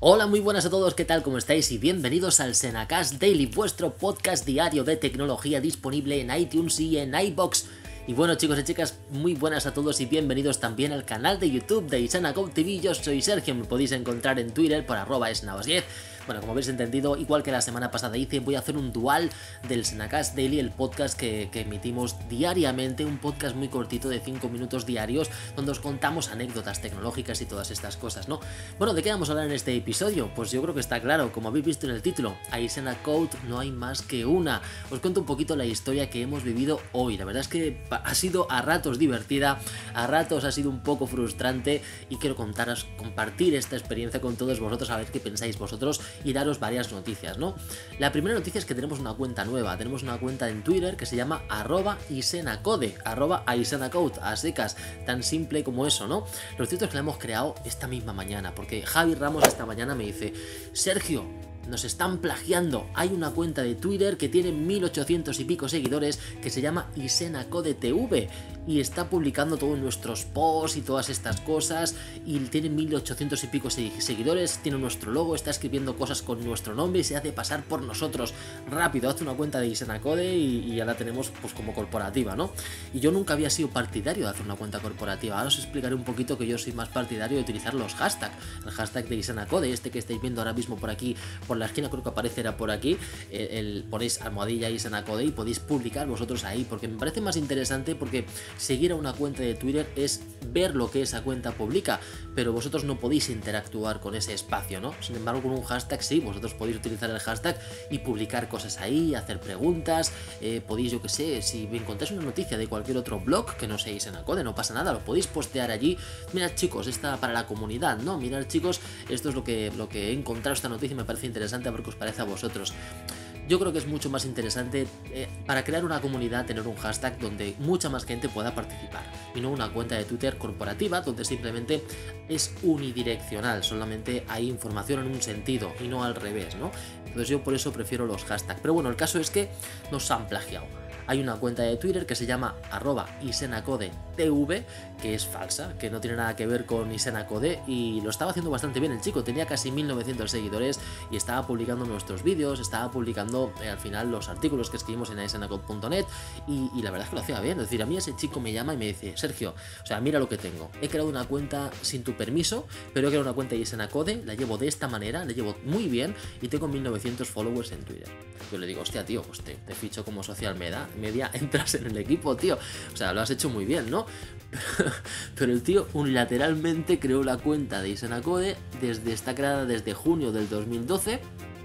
Hola, muy buenas a todos, ¿qué tal? ¿Cómo estáis? Y bienvenidos al Senacast Daily, vuestro podcast diario de tecnología disponible en iTunes y en iVoox. Y bueno, chicos y chicas, muy buenas a todos y bienvenidos también al canal de YouTube de Isanacode TV. Yo soy Sergio, me podéis encontrar en Twitter por @esnaos10. Bueno, como habéis entendido, igual que la semana pasada hice, voy a hacer un dual del Senacast Daily, el podcast que emitimos diariamente, un podcast muy cortito de 5 minutos diarios, donde os contamos anécdotas tecnológicas y todas estas cosas, ¿no? Bueno, ¿de qué vamos a hablar en este episodio? Pues yo creo que está claro, como habéis visto en el título, a Isanacode no hay más que una. Os cuento un poquito la historia que hemos vivido hoy. La verdad es que ha sido a ratos divertida, a ratos ha sido un poco frustrante y quiero compartir esta experiencia con todos vosotros, a ver qué pensáis vosotros y daros varias noticias, ¿no? La primera noticia es que tenemos una cuenta nueva, tenemos una cuenta en Twitter que se llama @isenacode, @isenacode, a secas, tan simple como eso, ¿no? Lo cierto es que la hemos creado esta misma mañana, porque Javi Ramos esta mañana me dice: Sergio, nos están plagiando, hay una cuenta de Twitter que tiene 1800 y pico seguidores que se llama Isenacode TV y está publicando todos nuestros posts y todas estas cosas y tiene 1800 y pico seguidores, tiene nuestro logo, está escribiendo cosas con nuestro nombre y se hace pasar por nosotros. Rápido, hace una cuenta de Isenacode y ya la tenemos pues como corporativa, ¿no? Y yo nunca había sido partidario de hacer una cuenta corporativa. Ahora os explicaré un poquito que yo soy más partidario de utilizar los hashtags, el hashtag de Isenacode, este que estáis viendo ahora mismo por aquí, por la esquina creo que aparecerá por aquí, ponéis almohadilla Isenacode y podéis publicar vosotros ahí, porque me parece más interesante, porque seguir a una cuenta de Twitter es ver lo que esa cuenta publica, pero vosotros no podéis interactuar con ese espacio, ¿no? Sin embargo, con un hashtag sí, vosotros podéis utilizar el hashtag y publicar cosas ahí, hacer preguntas, podéis, yo que sé, si encontráis una noticia de cualquier otro blog que no sea Isenacode, no pasa nada, lo podéis postear allí. Mirad, chicos, esta para la comunidad, ¿no? Mirad, chicos, esto es lo que he encontrado, esta noticia me parece interesante, a ver qué os parece a vosotros. Yo creo que es mucho más interesante para crear una comunidad tener un hashtag donde mucha más gente pueda participar y no una cuenta de Twitter corporativa donde simplemente es unidireccional, solamente hay información en un sentido y no al revés, ¿no? Entonces yo por eso prefiero los hashtags. Pero bueno, el caso es que nos han plagiado. Hay una cuenta de Twitter que se llama @isenacodetv, que es falsa, que no tiene nada que ver con Isenacode, y lo estaba haciendo bastante bien el chico, tenía casi 1900 seguidores y estaba publicando nuestros vídeos, estaba publicando al final los artículos que escribimos en isenacode.net y la verdad es que lo hacía bien. Es decir, a mí ese chico me llama y me dice: Sergio, o sea, mira lo que tengo, he creado una cuenta sin tu permiso, pero he creado una cuenta de Isenacode, la llevo de esta manera, la llevo muy bien y tengo 1900 followers en Twitter. Yo le digo: hostia, tío, pues te ficho como social media, entras en el equipo, tío, o sea, lo has hecho muy bien, ¿no? Pero el tío unilateralmente creó la cuenta de Isenacode, está creada desde junio del 2012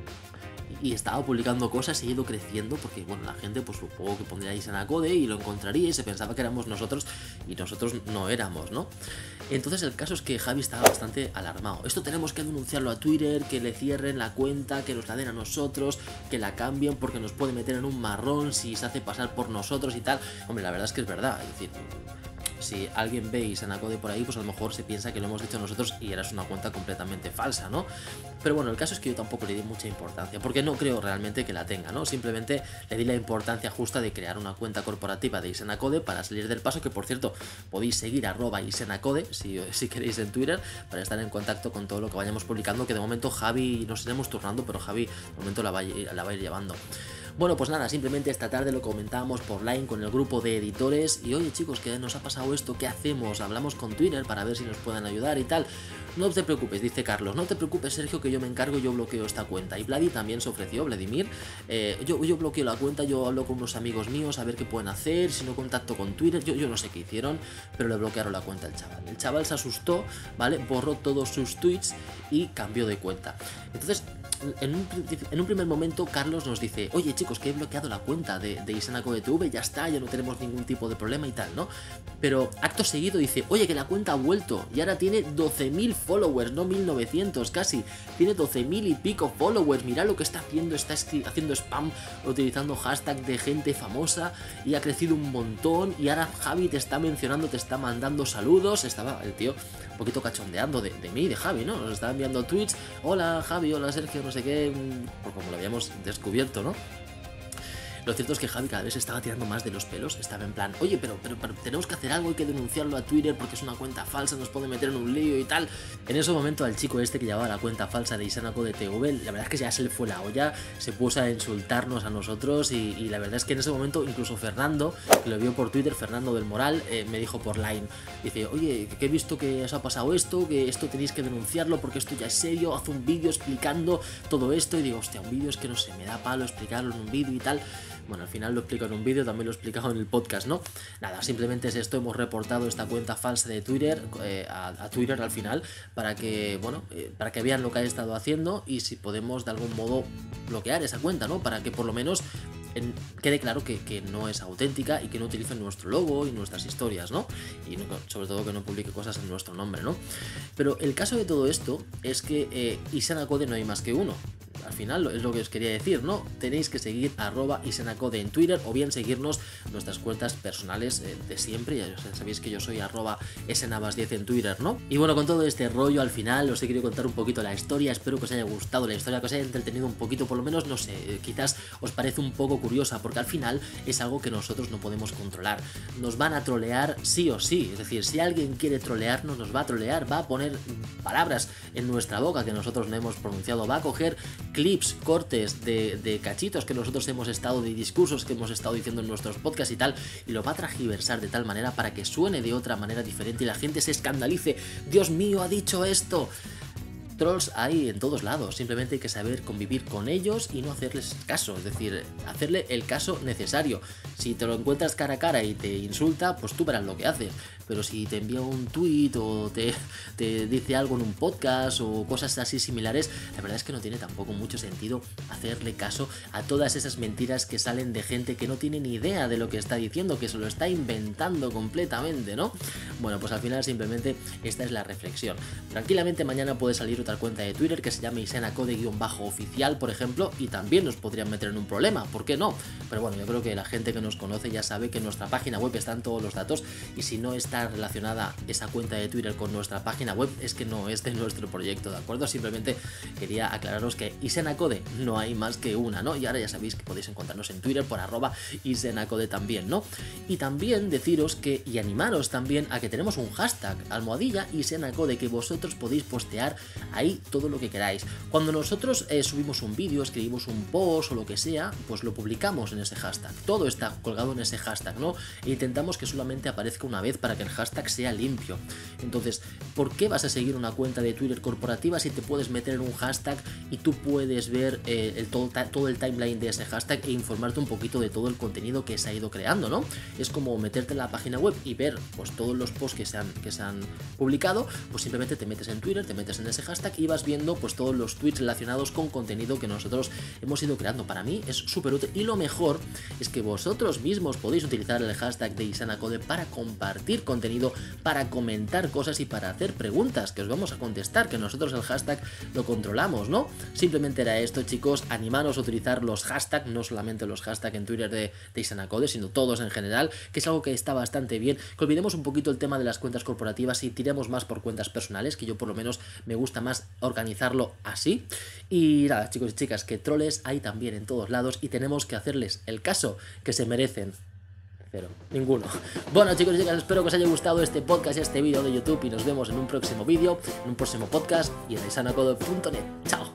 y estaba publicando cosas y ha ido creciendo porque, bueno, la gente pues supongo que pondría Isenacode y lo encontraría y se pensaba que éramos nosotros y nosotros no éramos, ¿no? Entonces el caso es que Javi estaba bastante alarmado. Esto tenemos que denunciarlo a Twitter, que le cierren la cuenta, que nos la den a nosotros, que la cambien porque nos puede meter en un marrón si se hace pasar por nosotros y tal. Hombre, la verdad es que es verdad, es decir, si alguien ve Isenacode por ahí, pues a lo mejor se piensa que lo hemos dicho nosotros y eras una cuenta completamente falsa, ¿no? Pero bueno, el caso es que yo tampoco le di mucha importancia, porque no creo realmente que la tenga, ¿no? Simplemente le di la importancia justa de crear una cuenta corporativa de Isenacode para salir del paso, que por cierto, podéis seguir @Isenacode si queréis en Twitter, para estar en contacto con todo lo que vayamos publicando, que de momento Javi, nos iremos turnando, pero Javi de momento la va a ir llevando. Bueno, pues nada, simplemente esta tarde lo comentábamos por Line con el grupo de editores y oye, chicos, que nos ha pasado esto, ¿qué hacemos? Hablamos con Twitter para ver si nos pueden ayudar y tal. No te preocupes, dice Carlos, no te preocupes, Sergio, que yo me encargo y yo bloqueo esta cuenta. Y Vladi también se ofreció, Vladimir, yo bloqueo la cuenta, yo hablo con unos amigos míos a ver qué pueden hacer, si no contacto con Twitter, yo no sé qué hicieron, pero le bloquearon la cuenta al chaval. El chaval se asustó, ¿vale? Borró todos sus tweets y cambió de cuenta. Entonces, en un primer momento Carlos nos dice: oye, chicos, que he bloqueado la cuenta de Isenacode TV, ya está, ya no tenemos ningún tipo de problema y tal, ¿no? Pero acto seguido dice: oye, que la cuenta ha vuelto y ahora tiene 12.000 followers, no 1900 casi, tiene 12.000 y pico followers, mira lo que está haciendo, está haciendo spam utilizando hashtag de gente famosa y ha crecido un montón y ahora Javi te está mencionando, te está mandando saludos. Estaba el tío un poquito cachondeando de mí, de Javi, ¿no? Nos estaba enviando tweets: hola Javi, hola Sergio, no sé qué, por como lo habíamos descubierto, ¿no? Lo cierto es que Javi cada vez estaba tirando más de los pelos, estaba en plan, oye, pero tenemos que hacer algo, hay que denunciarlo a Twitter porque es una cuenta falsa, nos puede meter en un lío y tal. En ese momento al chico este que llevaba la cuenta falsa de Izanacode TV, la verdad es que ya se le fue la olla, se puso a insultarnos a nosotros y la verdad es que en ese momento incluso Fernando, que lo vio por Twitter, Fernando del Moral, me dijo por Line, dice, oye, que he visto que os ha pasado esto, que esto tenéis que denunciarlo porque esto ya es serio, haz un vídeo explicando todo esto. Y digo, hostia, un vídeo es que no sé, me da palo explicarlo en un vídeo y tal. Bueno, al final lo explico en un vídeo, también lo he explicado en el podcast, ¿no? Nada, simplemente es esto, hemos reportado esta cuenta falsa de Twitter a Twitter al final para que, bueno, para que vean lo que ha estado haciendo y si podemos de algún modo bloquear esa cuenta, ¿no? Para que por lo menos quede claro que no es auténtica y que no utilicen nuestro logo y nuestras historias, ¿no? Y sobre todo que no publique cosas en nuestro nombre, ¿no? Pero el caso de todo esto es que Izanacode no hay más que uno. Al final es lo que os quería decir, ¿no? Tenéis que seguir @Izanacode en Twitter o bien seguirnos nuestras cuentas personales de siempre. Ya sabéis que yo soy @snavas10 en Twitter, ¿no? Y bueno, con todo este rollo al final os he querido contar un poquito la historia. Espero que os haya gustado la historia, que os haya entretenido un poquito, por lo menos, no sé, quizás os parece un poco curiosa porque al final es algo que nosotros no podemos controlar. Nos van a trolear sí o sí, es decir, si alguien quiere trolearnos, nos va a trolear, va a poner palabras en nuestra boca que nosotros no hemos pronunciado, va a coger clips, cortes de cachitos que nosotros hemos estado, de discursos que hemos estado diciendo en nuestros podcasts y tal, y lo va a transgiversar de tal manera para que suene de otra manera diferente y la gente se escandalice. Dios mío, ha dicho esto. Trolls hay en todos lados, simplemente hay que saber convivir con ellos y no hacerles caso, es decir, hacerle el caso necesario. Si te lo encuentras cara a cara y te insulta, pues tú verás lo que hace. Pero si te envía un tweet o te dice algo en un podcast o cosas así similares, la verdad es que no tiene tampoco mucho sentido hacerle caso a todas esas mentiras que salen de gente que no tiene ni idea de lo que está diciendo, que se lo está inventando completamente, ¿no? Bueno, pues al final simplemente esta es la reflexión. Tranquilamente mañana puede salir otra cuenta de Twitter que se llame Izanacode_oficial, por ejemplo, y también nos podrían meter en un problema, ¿por qué no? Pero bueno, yo creo que la gente que nos conoce ya sabe que en nuestra página web están todos los datos y si no está relacionada esa cuenta de Twitter con nuestra página web es que no es de nuestro proyecto, ¿de acuerdo? Simplemente quería aclararos que Izanacode no hay más que una, ¿no? Y ahora ya sabéis que podéis encontrarnos en Twitter por @Izanacode también, ¿no? Y también deciros que, y animaros también a que tenemos un hashtag, #Izanacode, que vosotros podéis postear ahí todo lo que queráis. Cuando nosotros subimos un vídeo, escribimos un post o lo que sea, pues lo publicamos en ese hashtag. Todo está colgado en ese hashtag, ¿no? E intentamos que solamente aparezca una vez para que el hashtag sea limpio. Entonces, ¿por qué vas a seguir una cuenta de Twitter corporativa si te puedes meter en un hashtag y tú puedes ver todo el timeline de ese hashtag e informarte un poquito de todo el contenido que se ha ido creando, ¿no? Es como meterte en la página web y ver pues todos los posts que se han publicado, pues simplemente te metes en Twitter, te metes en ese hashtag y vas viendo pues todos los tweets relacionados con contenido que nosotros hemos ido creando. Para mí es súper útil y lo mejor es que vosotros mismos podéis utilizar el hashtag de Izanacode para compartir contenido, para comentar cosas y para hacer preguntas que os vamos a contestar, que nosotros el hashtag lo controlamos, ¿no? Simplemente era esto, chicos, animaros a utilizar los hashtags, no solamente los hashtags en Twitter de Izanacode, sino todos en general, que es algo que está bastante bien, que olvidemos un poquito el tema de las cuentas corporativas y tiremos más por cuentas personales, que yo por lo menos me gusta más organizarlo así. Y nada, chicos y chicas, que troles hay también en todos lados y tenemos que hacerles el caso que se merecen. Pero ninguno. Bueno, chicos y chicas, espero que os haya gustado este podcast y este vídeo de YouTube y nos vemos en un próximo vídeo, en un próximo podcast y en izanacode.net. ¡Chao!